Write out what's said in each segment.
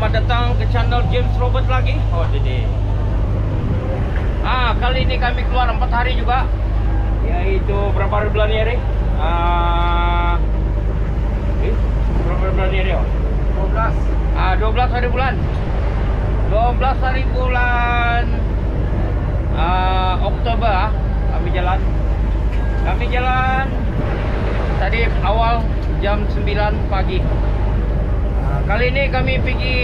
selamat datang ke channel James Robert lagi. Oh, jadi. Kali ini kami keluar 4 hari juga. Yaitu berapa hari bulan ni hari? Berapa bulan ni hari? 12. 12 hari bulan. 12 hari bulan Oktober kami jalan. Tadi awal jam 9 pagi. Kali ini kami pergi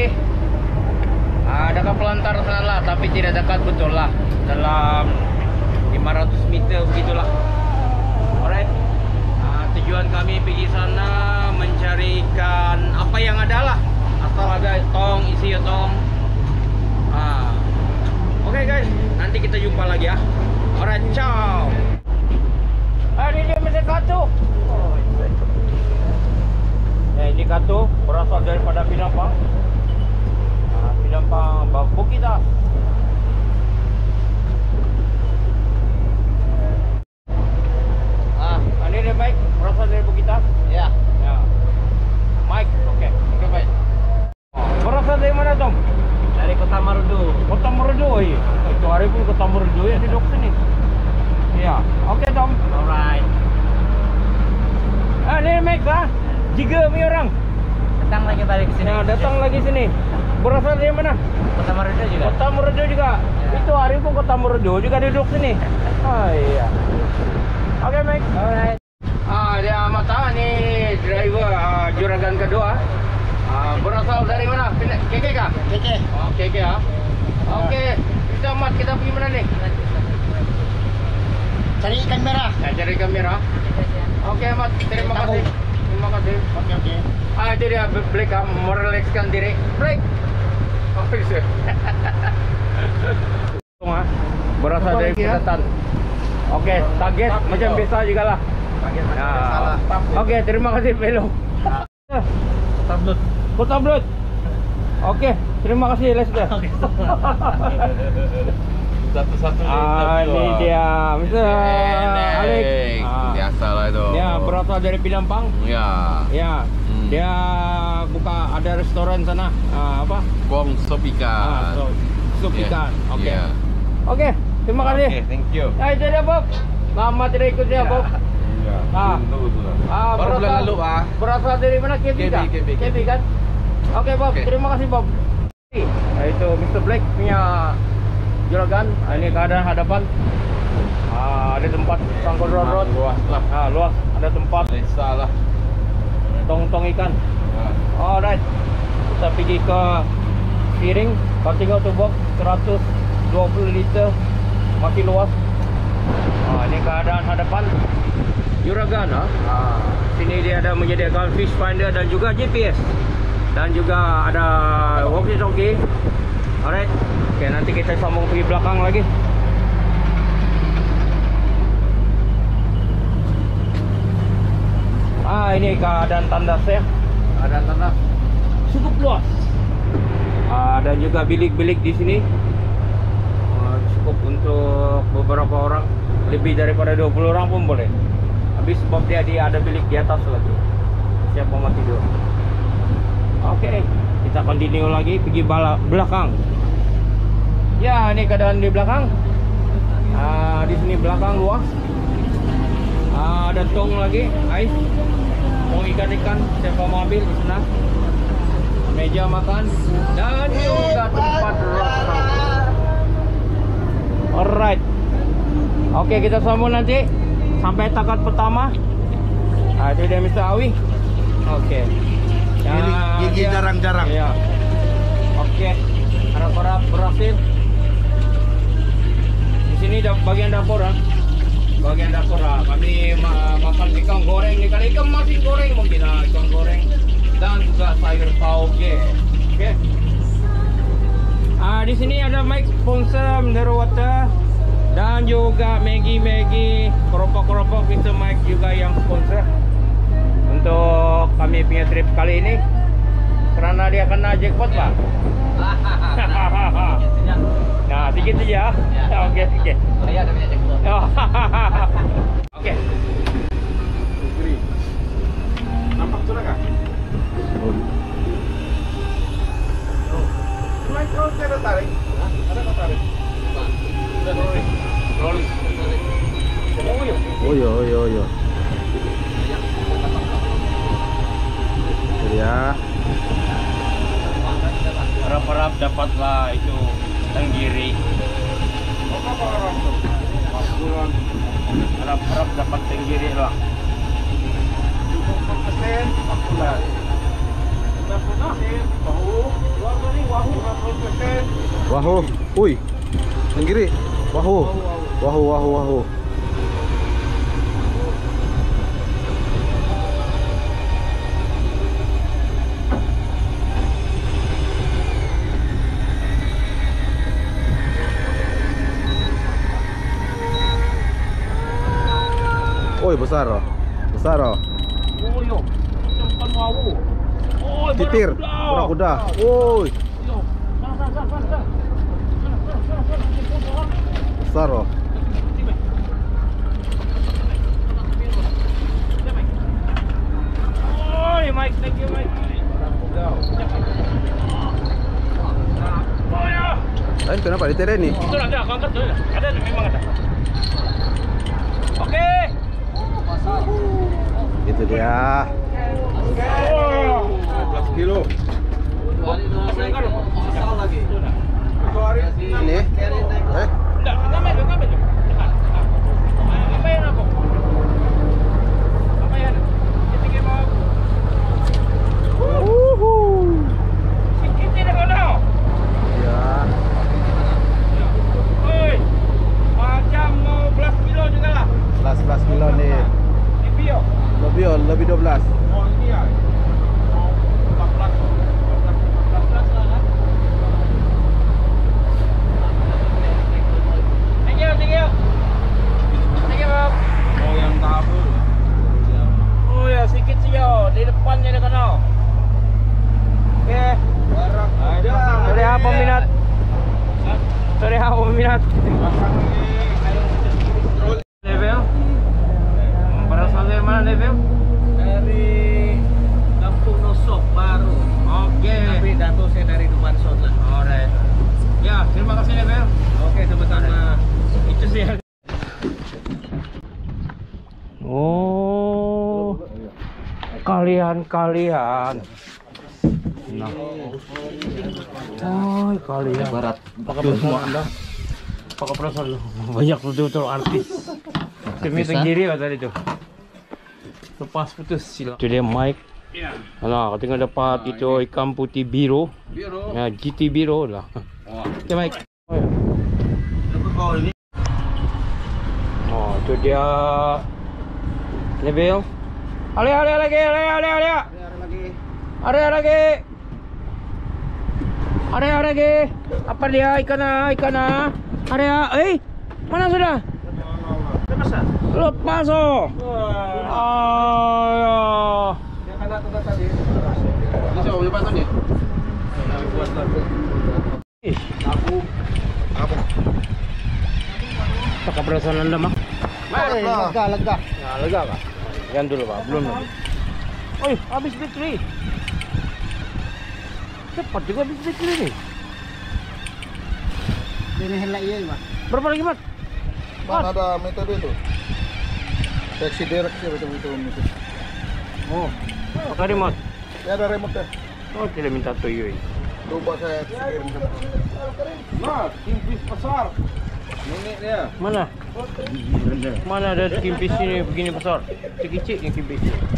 dekat Pelantar sana lah, tapi tidak dekat betul lah, dalam 500 meter begitulah. Alright. Tujuan kami pergi sana mencari ikan apa yang ada lah, asal ada tong, isi tong. Oke guys, nanti kita jumpa lagi ya. Alright, ciao. Ini dia mesin katu. Ini katu berasal daripada Pinampang. Pinampang Bukitas. Ini dia Mike, berasal dari Bukitas. Ya. Mike, oke. Oke, Mike. Berasal dari mana, Tom? Dari Kota Marudu. Kota Marudu, iya. Itu hari pun Kota Marudu ya, di dok sini. Iya. Oke, Tom. Alright. Ini Mike lah. Jika mi orang Datang lagi balik ke sini. datang lagi sini. Berasal dari mana? Kota Marudu juga. Kota Marudu juga. Ya. Itu hari pun Kota Marudu juga duduk sini. Oh iya. Oke, Mike. Alright. Dia mata ni driver juragan kedua. Berasal dari mana? KK kah? KK. Oh, KK ya. Oke. Kita Mat, kita pergi mana nih? Cari ikan merah. Cari ikan merah. Oke, Mat. Terima kasih. Terima kasih. Oke. Itu dia break, merelakskan diri. Break. Oh, bisa. Berasal dari Pusatan. Oke, target macam biasa juga lah. Oke, terima kasih Velo. Kota Blut. Oke, terima kasih Lester. Satu-satunya ini dia Mr. Alex. Biasalah itu. Dia berasal dari Pinampang. Ya. Dia buka ada restoran sana. Apa? Kong sop ikan. Sup ikan. Oke. Yeah. Oke, terima kasih. Oke, thank you. Itu dia Bob. Lama tidak ikutnya Bob. Iya. Baru bulan lalu, Pak. Berasal dari mana? KB kan? Oke, Bob. Oke. Terima kasih, Bob. Itu Mr. Black punya juragan. Ini keadaan hadapan. Ada tempat sangkul rod. Luas lah. Luas. Ada tempat Salah. tong ikan. Alright. Kita pergi ke Piring. Kau tengok tu, Bob. 120 liter. Makin luas. Ini keadaan hadapan juragan. Sini dia ada menyediakan fish finder dan juga GPS, dan juga ada walkie-talkie. Alright. Oke, nanti kita sambung pergi belakang lagi. Ini keadaan tandas ya. Keadaan tandas cukup luas. Dan juga bilik-bilik di sini cukup untuk beberapa orang, lebih daripada 20 orang pun boleh. Habis sebab dia ada bilik di atas lagi. Siapa mau tidur? Oke, kita continue lagi pergi belakang. Ya, ini keadaan di belakang. Di sini belakang luas. Ada tong lagi, ais. Tong ikan-ikan, siapa mau ambil di sana. Meja makan dan juga tempat rasa. Alright. Oke, kita sambung nanti sampai takat pertama. Itu dia Mr. Awi. Oke. Gigi jarang-jarang. Ya. Oke. Harap-harap berhasil. Di sini bagian dapur. Bagian dapur. Kami makan ikan goreng, ikan masih goreng mungkin. Ikan goreng dan juga sayur tauge. Oke. Di sini ada mic sponsor Mineral Water dan juga Maggi, keropok itu mic juga yang sponsor untuk kami punya trip kali ini, karena dia kena jackpot, Pak. Nah, sedikit saja. Oke. Saya ada punya jackpot. Oke. Nampak sudah kah? tarik? Ada kau tarik? Rolling. Oh iya. Ya. Harap-harap dapatlah itu tenggiri. Harap-harap dapat tenggiri lah. Wahu. Uy. Yang kiri. Wahu. Wahu. Oi, besar oh. Oh yo, cepat wawu. Oh, Titir, kuda. Woi, besar oh. Oh, Mike, thank you, Mike. Oh ya. Lain kenapa dititir nih? Itu ada, kau angkat dulu. Ada, memang ada. Oke. Gitu dia. 12 kilo. Ini. Enggak, ngambil. Ngapain aku? Ngapain? Ketika mau. Sikit tidak kena. Ya. Oi. Macam mau 12 kilo juga lah. 11 kilo nih. Di bio. Lebih 12. Oh ini ya. 14 lah kan? Thank you. Thank you, Bob. Oh yang tabur. Oh ya, sedikit sih yo. Di depannya ada kena. Oke. Sorry apa minat? Level? Berasal dari mana level? Dari Kampung Nosok baru. Oke. Tapi dato saya dari Dumansot lah. Alright. Ya, terima kasih level. Oke, sama-sama. Itu sih. Oh, kalian. Nah. Oh, kalian. Barat. Pakai perasaan Anda. Pakai perasaan lu. Banyak betul-betul artis. Demi tenggiri lah tadi tuh. Lepas putus sila. Itu dia mic. Iya. Alah, tinggal dapat itu ikan putih biru. Ya, GT biru lah. Oke, mic. Oh, itu dia. Level. Ale lagi. Area lagi. Apa dia ikan? Area. Mana sudah? Lepas oh. Ayo. Ini siapa punya pasang nih? Apa? Pakai perasaan Anda mah. Lega. Nah, lega Pak. Yan dulu Pak, belum lagi. Oi, habis baterai. Cepat juga habis baterai nih. Ini hendak iya, Mas. Berapa lagi, Mat? Mana ada metode itu? Seksi direct sih betul-betul metode. Oh, pakai remote. Ya ada remote ya. Oh, tidak minta toyo. Coba saya kirim ke. Nah, kimpis besar. Ini dia. Mana? Mana ada kimpis ini begini besar? Kecil yang kimpis.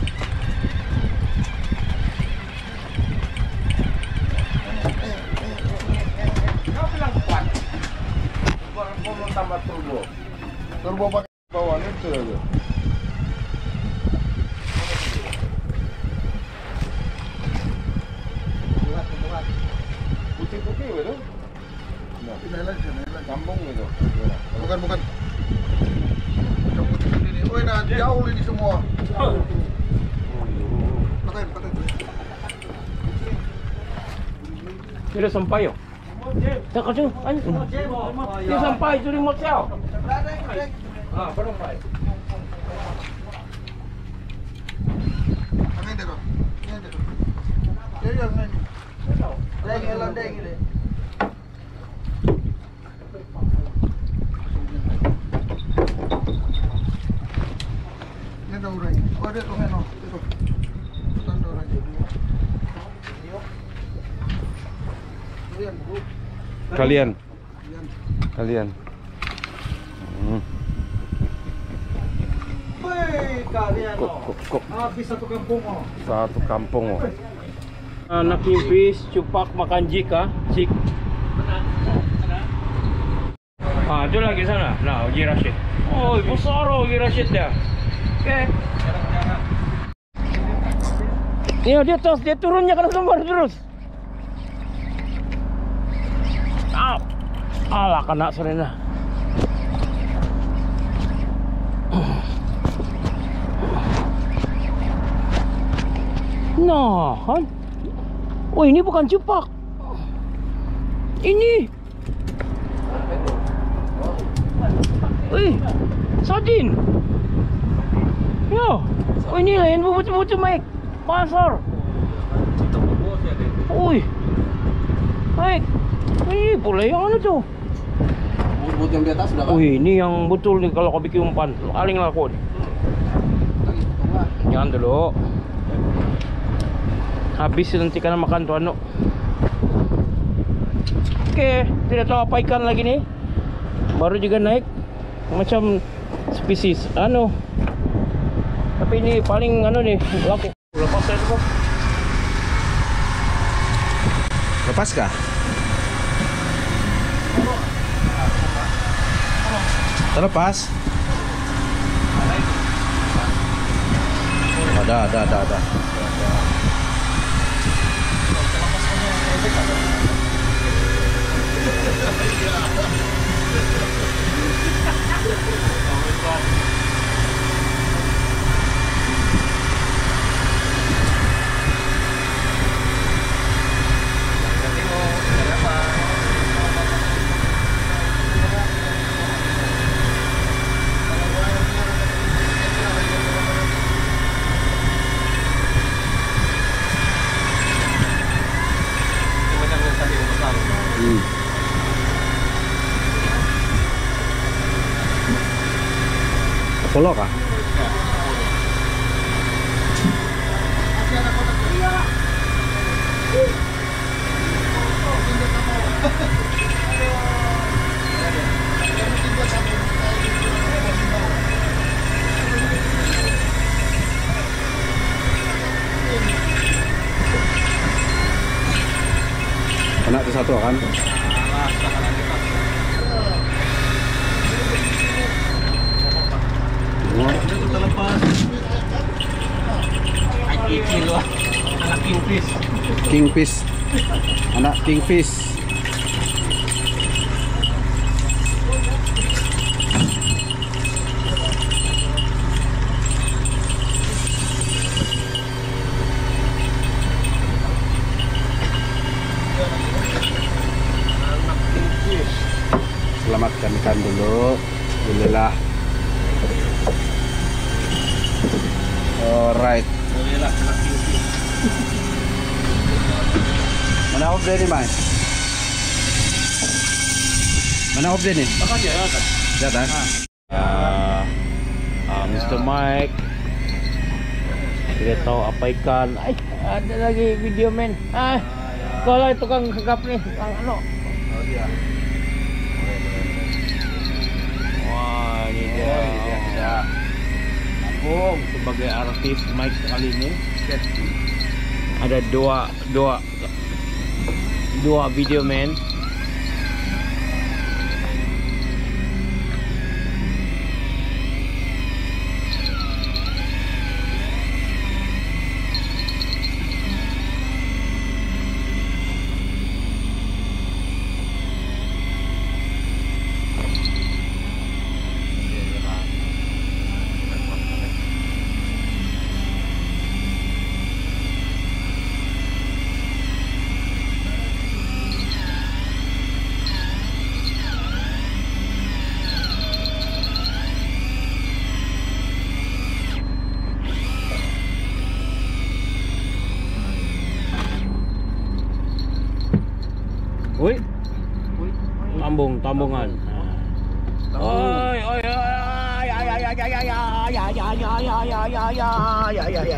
Kau bilang kuat. Mau tambah turbo. Turbo pakai bawaan itu aja. Putih-putih itu. Nah, kampung itu. Bukan. Yang putih ini. Oh, nah jauh ini semua. Pakai. Tidak sampai yo. Tak kacau, dia sampai itu remote siao. Ah, belum sampai. Angin deh, Angin deh. Dia yang ini. Deng elan deng ini. Kalian. Hmm. Kalian Kok habis satu kampung oh. satu kampung oh. Anak kimpis, cupak makan jika, cik. Ah, itu lagi sana. Nah, Uji Rashid. Oh, besar Uji Rashid dia. Oke. Iya, dia turunnya kena sembar terus. Alah, kena serena. Nah, kan? Oh, ini bukan cupak. Ini. Wih, sardin. Yo, oh ini lain bubutu Mike. Pasar. Wih, Mike. Ini boleh yang mana tuh? Bubut yang di atas sudah. Wih, ini yang betul nih kalau kau bikin umpan. Paling laku nih. Jangan dulu. Habis nanti kena makan tuh anu. Oke, tidak tahu apa ikan lagi nih. Baru juga naik. Macam spesies anu. Tapi ini paling anu nih laku. Lepas saya tuh. Lepas kah? Terlepas. Ada. Polo kah? Kena itu satu kan? Terlepas. Kilo anak kingfish. Kingfish. Anak kingfish. Selamatkan ikan dulu. Alhamdulillah. Alright. Mana off day ni, Mai? Mana off day ni? Jatan. Mr. Mike. Tidak tahu apa ikan. Ay, ada lagi video men. Kalau itu tukang gegap nih, tukang anu. Wah, ini dia. Oh, sebagai artis Mike kali ini ada dua video man. Woi, tambungan. Oi,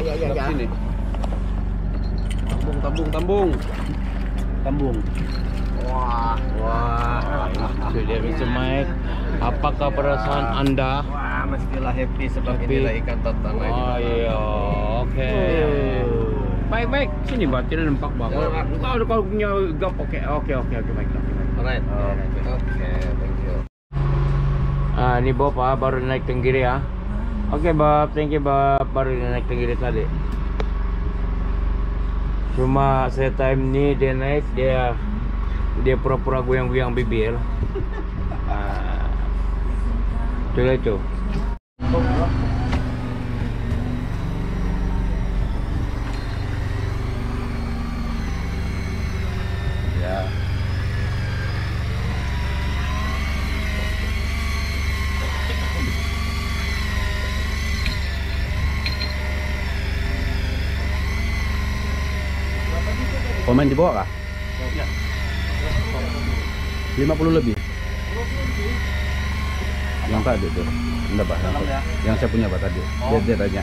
Tambung. Wah. Itu dia Mr. Mike. Apakah perasaan anda? Wah, mestilah happy sebab Happy. inilah ikan totana di Oh bawah. iya, oke. Baik. Sini batin nampak bang. Kalau punya gap, oke, baik. Alright. Oke, thank you. Ini Bob baru naik tenggiri ya. Oke Bob, thank you Bob. Baru naik tenggiri tadi. Cuma saya time ni dia naik dia pura-pura goyang-goyang bibir. Itulah itu. Ya. Pemain dibawa kah? 50 lebih. Yang tadi tuh. Enggak, Pak. Yang saya punya Pak tadi. Dia tanya.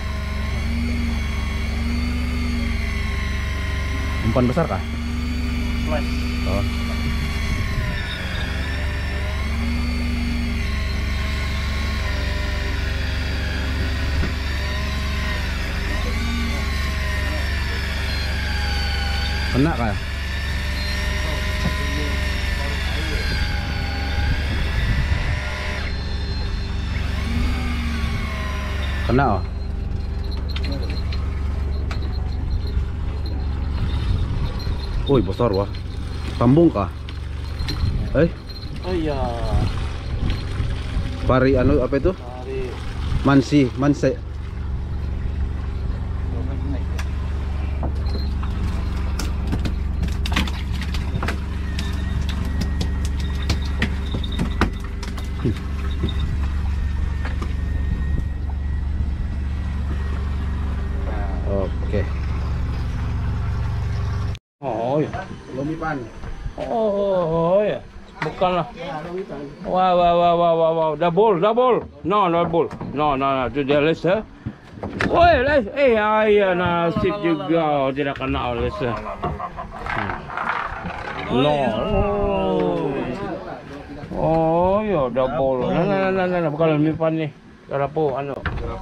Umpan besar kah? Oh. Kena kah? Kena oh. Woi, besar wah. Sambung kah? Oh iya. Pari anu apa itu? Mansi. Oke. Oh iya. Lomipan. Oh ya. Bukanlah. Wow. Double. No. Itu dia les. Woi, les. Ayah nasib juga tidak kena les. No. Oh ya, double. Nah, bukan lomipan nih. Karapo anu.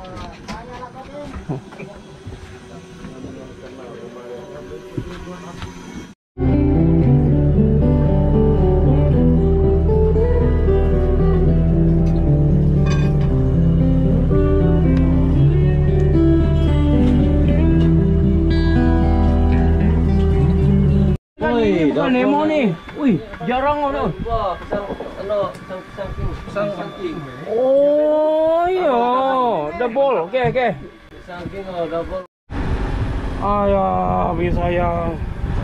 Bukan Nemo nih. Wih, jarang loh. Wah, pisang king. Oh iya, double. Oke. Pisang king double. Ayah, bisa sayang.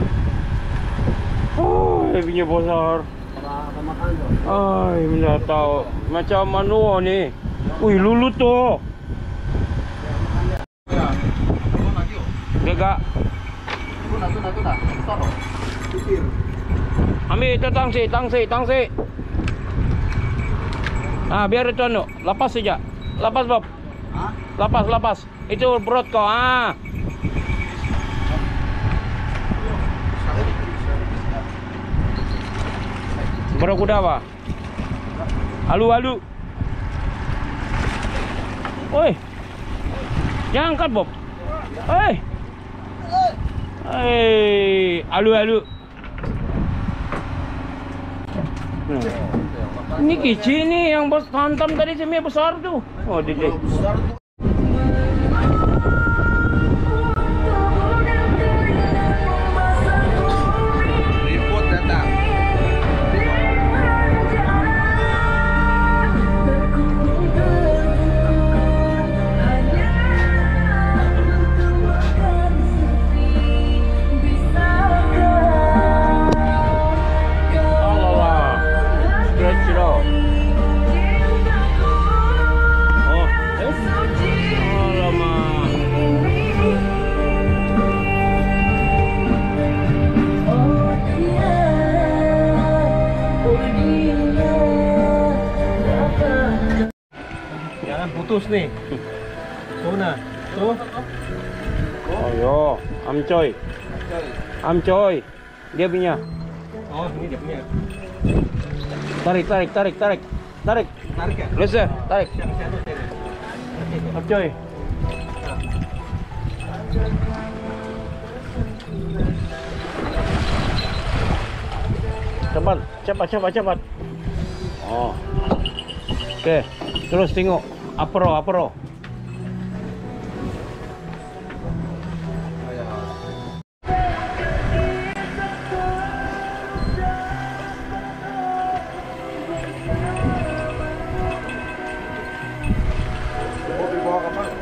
Oh, punya besar. Makan tuh. Ay, tidak tahu. Macam mana nih? Wih, lulu tuh. Dega. Tuna. Besar loh. Ambil itu tangsi. Biar itu anu, lepas saja. Lepas Bob. Lepas. Itu perut kau. Berakuda apa? Alu. Oi. Jangan angkat Bob. Alu. Ini kecil nih yang bos hantam tadi semi besar tuh. Oh, dia. Report datang. Putus nih. Tuna. Tuh. Oh yo, amcoy. Dia punya. Oh, ini dia punya. Tarik. Tarik ya? Lesa, tarik. Up coy. Cepat. Oh. Oke, terus tengok. Apro. Mau dibawa ke mana?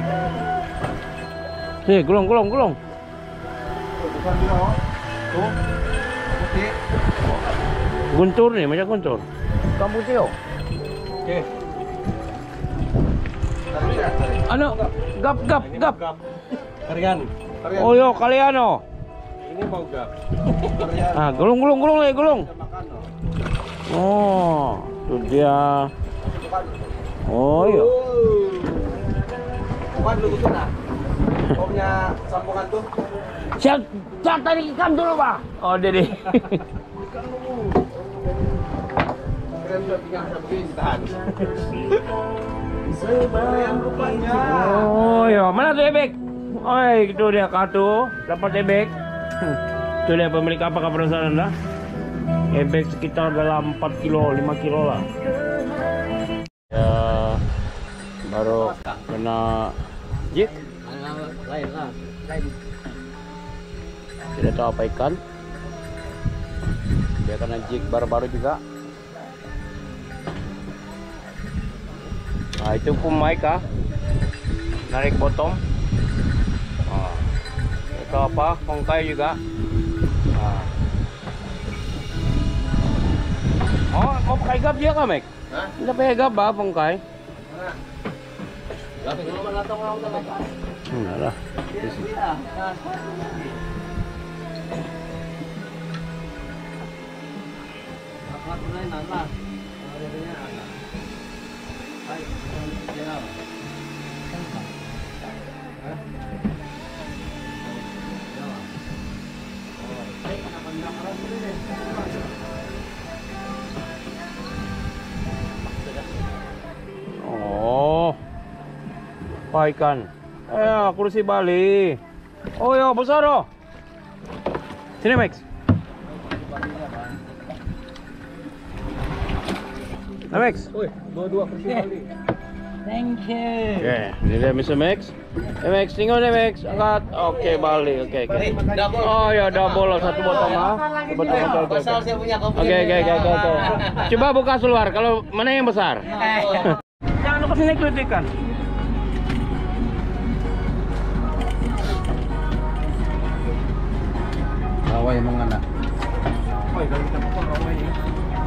Nih, gulung. Bukan di bawah. Tuh. Putih. Guntur nih, macam guntur. Kamu tio. Oke. Tarik ya, tarik. Ano? Gap. Karian. Oh yo, kalian oh. Ini mau gap. Kalian Ah, gulung lagi, gulung. makan loh. Oh, itu dia. Oh iya. Bukan dulu tuh nah. Kau punya sambungan tuh. Siap tarik ikan dulu, Pak. Oh, Dede. Keren udah pinggang bisa begini tahan. Keren rupanya. Oh iya, mana tuh ebek? Oh, itu dia kartu, dapat ebek. Itu dia pemilik apa perusahaan Anda? Ebek sekitar dalam 4 kilo, 5 kilo lah. Ya, baru kena jig. Lain. Tidak tahu apa ikan. Dia kena jig baru-baru juga. Nah, itu pemain kah? Narik bottom. Nah, itu apa? Kongkai juga. Nah. Oh, mau pakai gap dia kah, Mek? Hah? Tidak pakai gap ba, kongkai? Mana? Enggak lah. Oh, apa ikan? Kursi Bali. Oh ya, besar oh. Sini Max. Nah, Max. Woi, bawa 2 kursi Bali. Thank you. Oke, ini dia Mr. Max. Max, tengok nih Max. Angkat. Oke, Bali. Oke. Oh ya, double satu botol ah. Betul. Besar saya punya kopi. Oke. Coba buka keluar. Kalau mana yang besar? Jangan lupa sini kritikan. Rawai mengena. Oh, kalau kita potong rawai ini.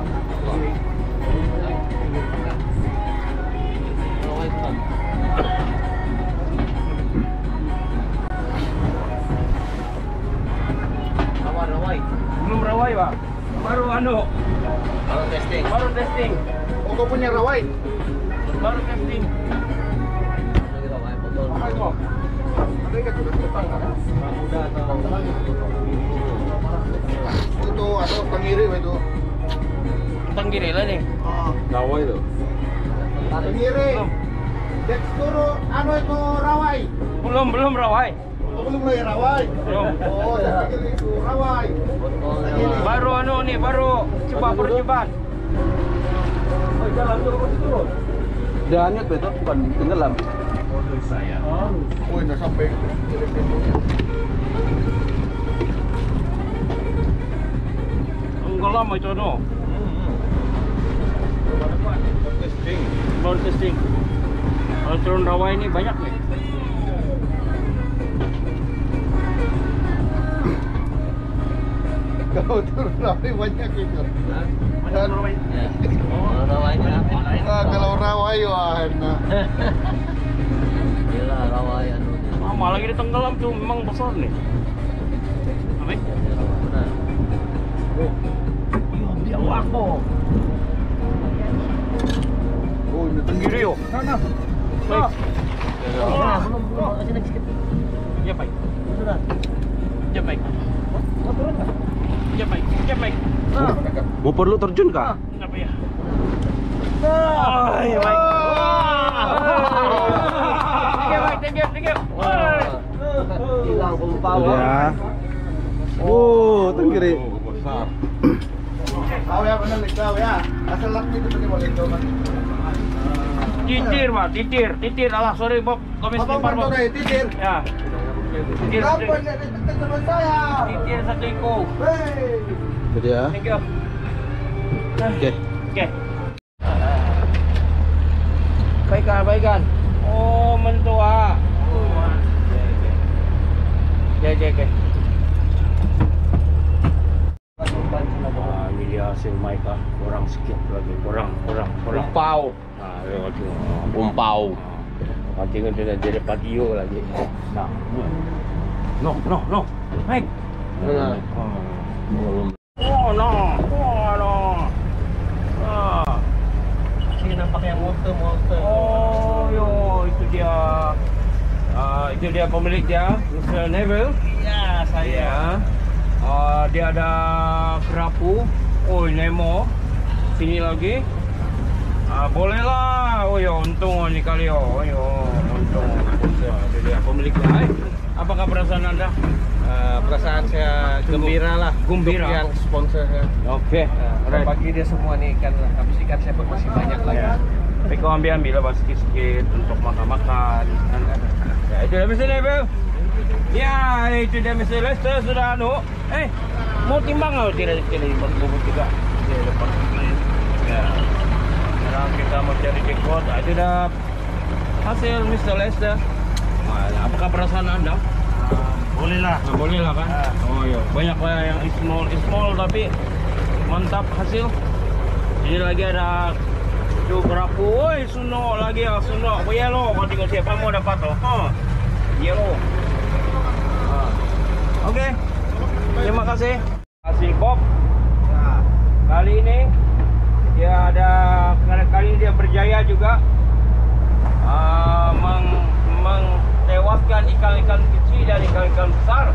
Rawai. Belum rawai, Pak. Baru Baru testing. Oh, kau punya rawai? Baru testing. Pakai kok. Ada ikan sudah tetangga. Itu atau tenggiri itu. Tenggiri lah nih. Rawai itu. Tenggiri. Dek turu anu itu rawai. Belum rawai. Oh, belum lagi rawai. Belum. Oh, saya pikir itu rawai. Baru baru coba percobaan. Oh, jalan turun turun. Dia hanyut betul, bukan tenggelam. Oh, enggak sampai. Enggak lama itu no. Baru testing. Kalau turun rawa ini banyak nih. Kalau turun rawai banyak itu. Banyak rawa ini. Oh, rawainya apa? Ah, kalau rawai wah enak. Gila rawai anu. Lama lagi di tenggelam tuh memang besar nih. Apa? Benar. Dia wako. Oh, ini Tenggiri yo. Sana. Baik. Belum sini sedikit. Ya baik. Sudah. Ya baik. Oh, turun. Siap, Mike. Mau perlu terjun kah? Kenapa ya? Oh, ya, Mike. Thank you. Hilang kumpau. Ya. Oh, tenggiri. Besar. Tahu ya benar tahu ya. Asal lak itu pakai boleh itu kan. Titir, Pak. Titir. Alah, sorry, Bob. Komis Apa lempar, Bob. motor titir? Ya. Titir. Kenapa enggak dekat sama saya? Titir satu iko. Hei. Itu dia. Thank you. Oke. Oke. Baikkan. Oh, mentua. Oke. Ah, ini dia hasil Maika. Kurang sedikit lagi. Kurang. Umpau. Nah, lewat tu. Umpau. Nanti kan dia jadi patio lagi. Nah. No. Mike. Nah. Oh, no. Ah. Sini nampak yang monster. Oh, yo, itu dia. Itu dia pemilik dia, Mr. Neville. Iya, saya. Dia ada kerapu. Oh, Nemo. Sini lagi. Boleh lah. Oh, yo, untung ni kali yo. Oh, yo, untung. Itu dia pemiliknya. Apakah perasaan Anda? Perasaan saya gembira lah. Gembira. Untuk yang sponsor saya. Oke. Bagi dia semua nih ikan lah. Habis ikan saya pun masih banyak lagi. Ya. Tapi kau ambil lah sedikit untuk makan. Ya, itu dia Mr. Neville. Ya, itu dia Mr. Lester sudah mau timbang atau tidak timbang bubuk juga. Ya, lepas. Ya. Sekarang kita mau cari jackpot. Itu dah hasil Mr. Lester. Apakah perasaan Anda? Boleh lah kan? Oh iya, banyak lah yang small tapi mantap hasil. Ini lagi ada tuh kerapu, woi suno lagi ya suno, yellow. Kau tengok siapa mau dapat tuh? Yellow. Oke, terima kasih. Kasih Bob. Nah, kali ini dia kali ini dia berjaya juga mentewaskan ikan-ikan kecil dan ikan-ikan besar.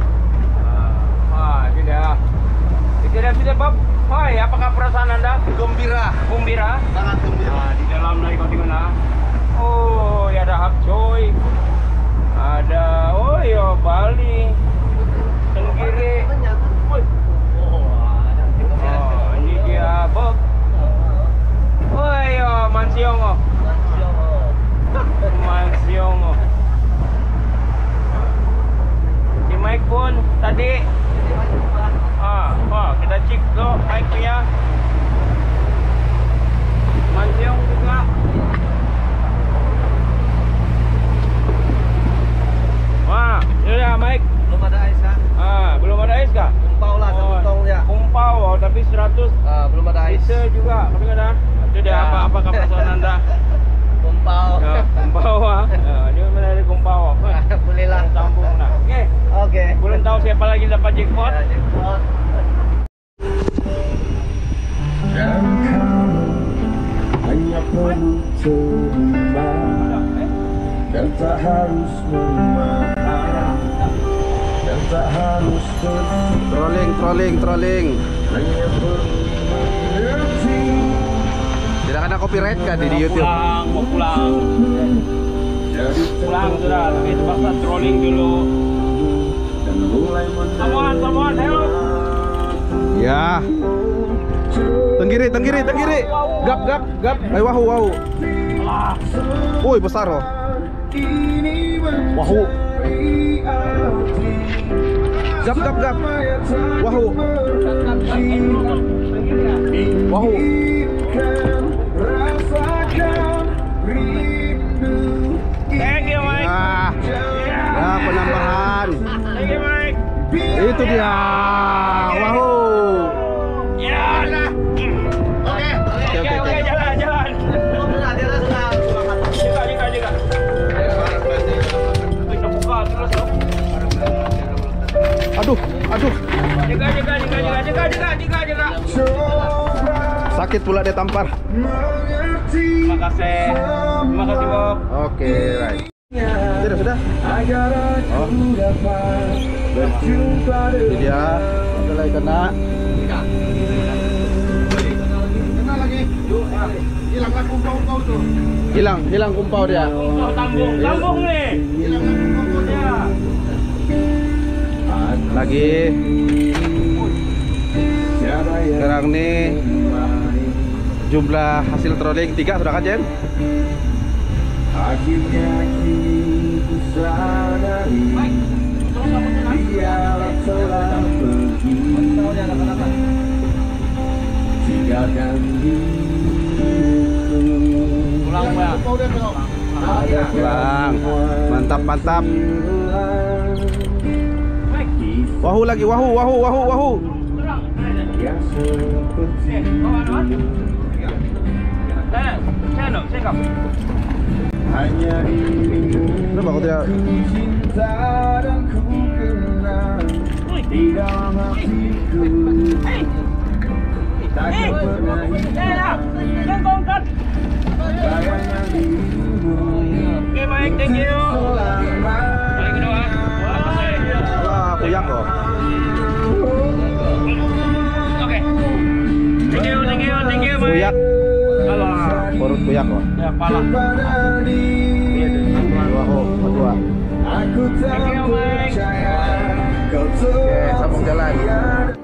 Itu dia. Itu dia sudah Bob. Hai, apakah perasaan Anda? Gembira. Sangat gembira. Di dalam lagi kau tengok nah. Oh, ya ada hakcoy. Ada Bali. Tenggiri. Ini dia Bob. Mansiong. Si Mike pun tadi kita cek tu Mike punya Mansiong juga. Ini dia Mike. Belum ada ais kah? Belum ada ais kah? Kumpau lah, satu tong ya. Kumpau tapi 100 Belum ada ais. liter juga. Tapi kan dah. Itu dia apakah perasaan Anda? Kumpau. Kumpau ini mana ada kumpau. Boleh lah. Sambung nak. Oke. Belum tahu siapa lagi dapat jackpot. Ya, jackpot. Hanya perlu terima dan tak harus memarah dan tak harus Trolling. hanya perlu mengerti. Tidak kena copyright kan di YouTube? Mau pulang sudah. Tapi terpaksa trolling dulu. Dan mulai Someone, help. Ya. Tenggiri. Gap. Ayo wahu. Woi, besar loh. Wahu. Gap. Wahu. Thank you, Mike. Ya, penambahan. Thank you, Mike. Itu dia. Wahu. Ya lah. Oke, jalan. Jaga. Kita buka terus loh. Aduh. Jaga. Sakit pula dia tampar. Terima kasih Bob. Oke, right. Sudah. Oh. Ini dia. Ada lagi kena. Kena lagi. Hilanglah kumpau-kumpau tuh. Hilang kumpau dia. Tambung nih. Hilanglah kumpau-kumpaunya. Lagi. Sekarang nih jumlah hasil trolling 3 sudah kan, Jen? Akhirnya kini ku sadari dia telah pergi, tinggalkan diriku. Pulang. Mantap. Wahu lagi, wahu. Yang seperti hanya dirimu Kenapa kau tidak? cinta dan ku kenal di dalam hatiku. Takkan pernah hilang bayangan dirimu. Oke, baik, thank you. Selama Balik kedua. Wah, kuyak kok. Oke. Thank you, baik. Kuyak. Alah. Perut kuyak kok. Ya, pala. pada diri Wahu, kedua. aku tak Thank you, Mike. percaya kau Oke, sambung jalan. telah